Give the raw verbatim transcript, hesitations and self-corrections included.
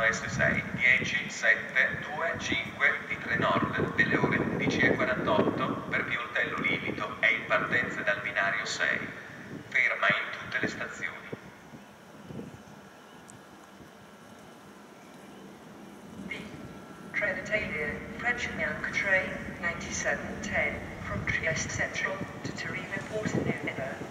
S sei, dieci, sette, due, cinque, di tre Nord, delle ore undici e quarantotto, per via Ortello Lievito, è in partenza dal binario sei. Ferma in tutte le stazioni. The Trenitalia French Milk Train ninety-seven ten from Trieste Central to Torino Porto Nuovo.